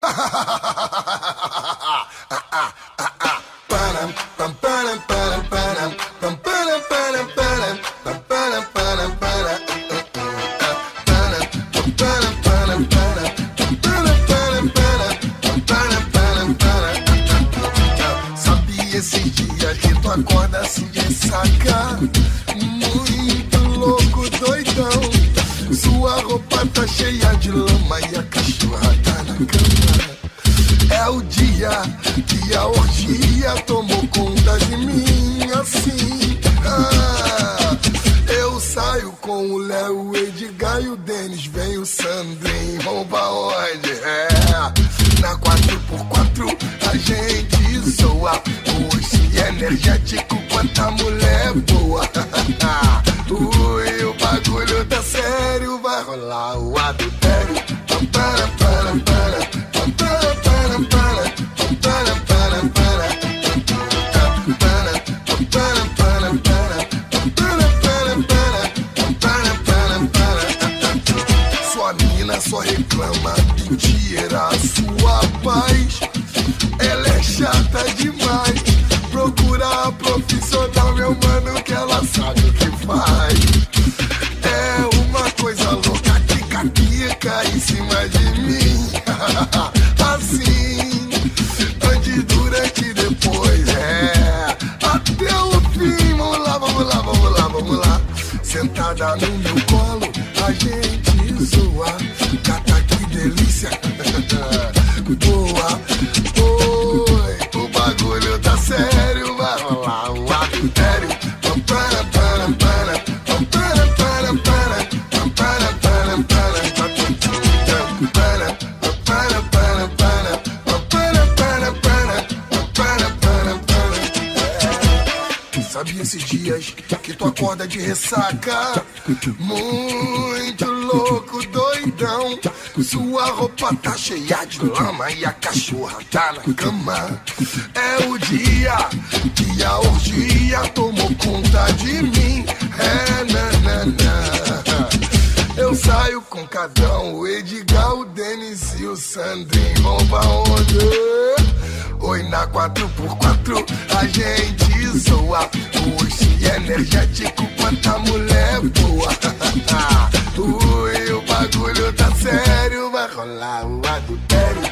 Sabe esses dias que tu acorda assim de ressaca, muito louco, doidão. Sua roupa tá cheia de lama e a cachorra tá na cama. É o dia que a orgia tomou conta de mim, assim. Eu saio com o Léo, o Edgar e o Denis, vem o Sandrinho, vamos pra onde? Na 4x4 a gente zoa, hoje energético quanta mulher boa. Ui, o bagulho tá sério, vai rolar o adultério. Sua mina só reclama de tirar sua paz. Ela é chata demais. Procura a profissional, meu mano, que ela sabe o que faz. É uma coisa louca que caquica em cima de mim. Assim, antes, durante e depois. Até o fim. Vamos lá, vamos lá, vamos lá, vamos lá. Sentada no meu colo, a gente zoa. Cata, que delícia. Boa. Oi, o bagulho tá sério, vai rolar o adultério. Sabe esses dias que tu acorda de ressaca, muito louco, doidão. Sua roupa tá cheia de lama e a cachorra tá na cama. É o dia que a orgia tomou conta de mim. Eu saio com Cadão, o Edgar, o Denis e o Sandrinho, vão pra onde? Oi, na 4x4 a gente zoa, hoje energético quanta mulher boa. Ui, o bagulho tá sério, vai rolar o adultério.